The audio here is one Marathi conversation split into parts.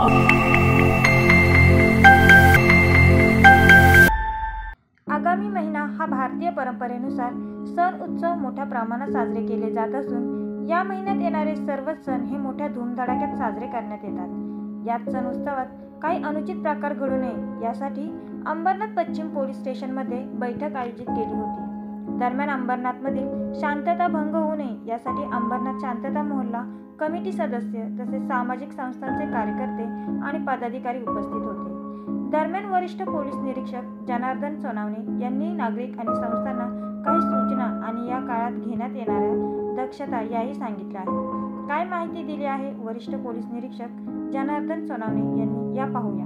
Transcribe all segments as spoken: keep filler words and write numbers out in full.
आगामी महिना हा भारतीय परंपरेनुसार सण उत्सव मोठ्या प्रमाणात साजरे केले जात असून या महिन्यात येणारे सर्व सण हे मोठ्या धूमधडाक्यात साजरे करण्यात येतात। यात सण उत्सवात काही अनुचित प्रकार घडू नये यासाठी अंबरनाथ पश्चिम पोलीस स्टेशनमध्ये बैठक आयोजित केली होती। दरम्यान अंबरनाथमधील शांतता भंग होऊ नये यासाठी अंबरनाथ शांतता मोहल्ला कमिटी सदस्य तसेच सामाजिक संस्थांचे कार्यकर्ते आणि पदाधिकारी उपस्थित होते। दरम्यान वरिष्ठ पोलीस निरीक्षक जनार्दन सोनावणे यांनी नागरिक आणि संस्थांना काही सूचना आणि या काळात घेण्यात येणाऱ्या दक्षता याही सांगितल्या आहेत। काय माहिती दिली आहे वरिष्ठ पोलीस निरीक्षक जनार्दन सोनावणे यांनी, या पाहूया।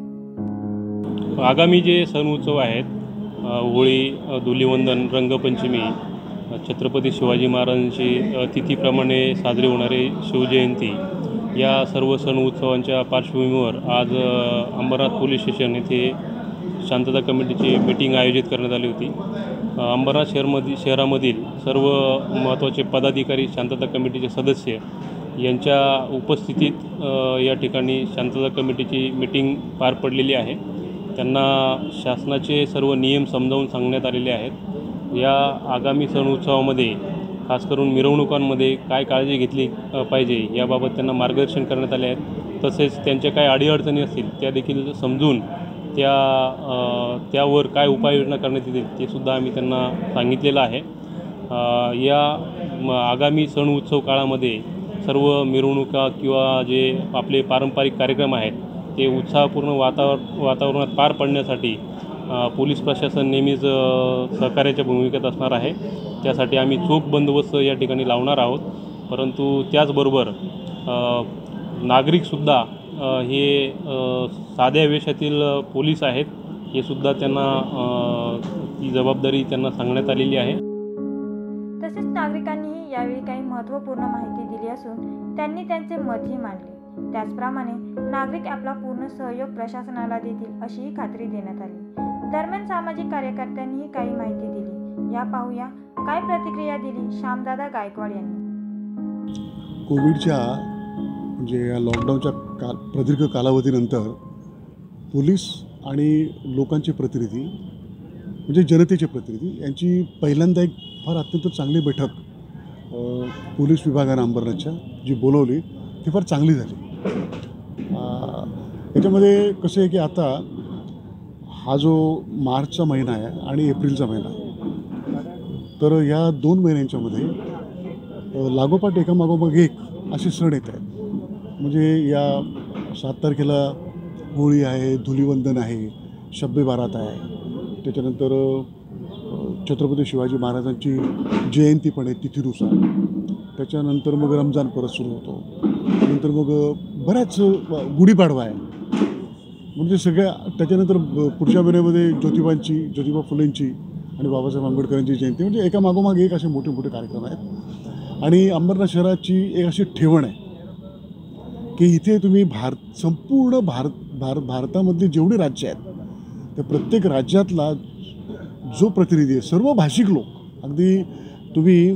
आगामी जे सण उत्सव आहेत, होळी, धुलीवंदन, रंगपंचमी, छत्रपती शिवाजी महाराजांची तिथीप्रमाणे साजरी होणारी शिवजयंती, या सर्व सण उत्सवांच्या पार्श्वभूमीवर आज अंबरनाथ पोलीस स्टेशन येथे शांतता कमिटीची मीटिंग आयोजित करण्यात आली होती। अंबरनाथ शहरमधील शहरामधील सर्व महत्त्वाचे पदाधिकारी, शांतता कमिटीचे सदस्य यांच्या उपस्थितीत या ठिकाणी शांतता कमिटीची मीटिंग पार पडलेली आहे। त्यांना शासनाचे सर्व नियम समजावून सांगण्यात आलेले आहेत। या आगामी सण उत्सवामध्ये खास करून मिरवणुकांमध्ये काय काळजी घेतली पाहिजे याबाबत त्यांना मार्गदर्शन करण्यात आले आहे। तसेच त्यांच्या काय अडीअडचणी असतील त्या देखील समजून त्या त्यावर काय उपाययोजना करण्यात येतील ते सुद्धा आम्ही त्यांना सांगितलेलं आहे। या आगामी सण उत्सव काळामध्ये सर्व मिरवणुका किंवा जे आपले पारंपरिक कार्यक्रम आहेत ते उत्साहपूर्ण वातावर वातावरणात पार पडण्यासाठी पोलीस प्रशासन नेहमीच सहकार्याच्या भूमिकेत असणार आहे। त्यासाठी आम्ही चोख बंदोबस्त या ठिकाणी लावणार आहोत। परंतु त्याचबरोबर नागरिकसुद्धा हे साध्या वेशातील पोलीस आहेत, हे सुद्धा त्यांना ती जबाबदारी त्यांना सांगण्यात आलेली आहे। तसेच नागरिकांनीही यावेळी काही महत्त्वपूर्ण माहिती दिली असून त्यांनी त्यांचे मतही मांडले। त्याचप्रमाणे नागरिक आपला पूर्ण सहयोग प्रशासनाला देतील अशीही खात्री देण्यात आली। दरम्यान सामाजिक कार्यकर्त्यांनीही काही माहिती दिली, या पाहूया काय प्रतिक्रिया दिली श्यामदादा गायकवाड यांनी। कोविडच्या म्हणजे या लॉकडाऊनच्या काल प्रदीर्घ कालावधीनंतर पोलीस आणि लोकांचे प्रतिनिधी म्हणजे जनतेचे प्रतिनिधी यांची पहिल्यांदा एक फार अत्यंत चांगली बैठक पोलीस विभागानं अंबरनाथच्या जी बोलवली ती फार चांगली झाली। याच्यामध्ये कसं आहे की आता हा जो मार्चचा महिना आहे आणि एप्रिलचा महिना, तर या दोन महिन्यांच्यामध्ये लागोपाठ एकामागोमाग एक असे सण येत आहेत। म्हणजे या सात तारखेला होळी आहे, धुलीवंदन आहे, शब्बे बारात आहे, त्याच्यानंतर छत्रपती शिवाजी महाराजांची जयंती पण आहे तिथीनुसार, त्याच्यानंतर मग रमजान परत सुरू होतो, नंतर मग बऱ्याच गुढीपाडवा आहे, म्हणजे सगळ्या त्याच्यानंतर पुढच्या महिन्यामध्ये ज्योतिबांची ज्योतिबा फुलेंची आणि बाबासाहेब आंबेडकरांची जयंती, म्हणजे एका मागोमाग एक असे मोठे मोठे कार्यक्रम आहेत। आणि अंबरनाथ शहराची एक अशी ठेवण आहे की इथे तुम्ही भारत संपूर्ण भारत भारत भारतामधली जेवढी राज्य आहेत त्या प्रत्येक राज्यातला जो प्रतिनिधी आहे, सर्व भाषिक लोक, अगदी तुम्ही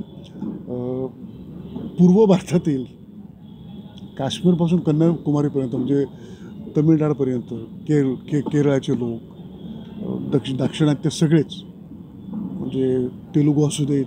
पूर्व भारतातील काश्मीरपासून कन्याकुमारीपर्यंत म्हणजे तमिळनाडूपर्यंत, केर के केरळाचे लोक, दक्षिण दाक्षिणात्य सगळेच, म्हणजे तेलुगू असू देत,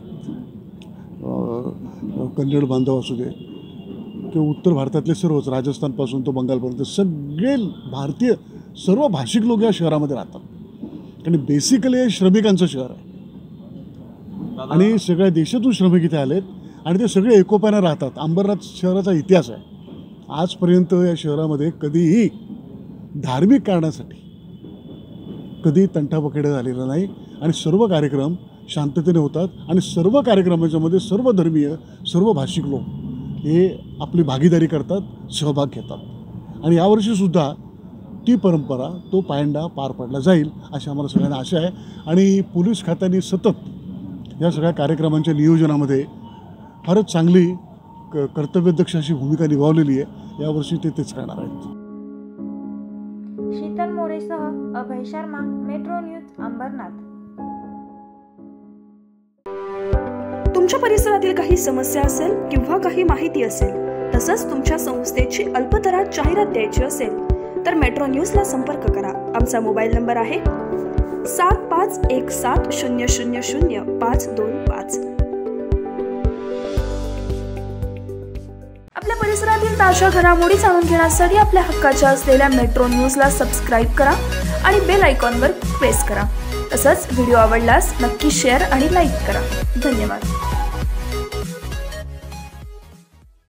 कन्नड बांधव असू देत, किंवा उत्तर भारतातले सर्वच, राजस्थानपासून तो बंगालपर्यंत सगळे भारतीय सर्व भाषिक लोक या शहरामध्ये राहतात। आणि बेसिकली हे श्रमिकांचं शहर आहे आणि सगळ्या देशातून श्रमिक इथे आलेत आणि ते सगळे एकोप्यानं राहतात। अंबरनाथ शहराचा इतिहास आहे, आजपर्यंत या शहरामध्ये कधीही धार्मिक कारणासाठी कधी तंटापखेडा झालेला नाही आणि सर्व कार्यक्रम शांततेने होतात आणि सर्व कार्यक्रमांच्यामध्ये सर्व धर्मीय, सर्व भाषिक लोक हे आपली भागीदारी करतात, सहभाग घेतात। आणि यावर्षीसुद्धा ती परंपरा, तो पायंडा पार पडला जाईल अशी आम्हाला सगळ्यांना आशा आहे। आणि पोलीस खात्याने सतत या सगळ्या कार्यक्रमांच्या नियोजनामध्ये फारच चांगली क कर्तव्यदक्ष अशी भूमिका निभावलेली आहे। यावर्षी ते तेच करणार आहेत। शीतल मोरेसह अभय शर्मा, मेट्रो न्यूज, अंबरनाथ। तुमच्या परिसरातील काही समस्या असेल किंवा काही माहिती असेल, तसंच तुमच्या संस्थेची अल्पदरात जाहिरात द्यायची असेल तर मेट्रो न्यूजला संपर्क करा. आमचा मोबाईल नंबर आहे सात पाच एक सात शून्य शून्य शून्य पाच दोन पाच. आपल्या परिसरातील ताज्या घडामोडी जाणून घेण्यासाठी आपल्या हक्काच्या असलेल्या मेट्रो न्यूजला सबस्क्राईब करा आणि बेल आयकॉनवर प्रेस करा. तसंच व्हिडिओ आवडल्यास नक्की शेअर आणि लाईक करा. धन्यवाद.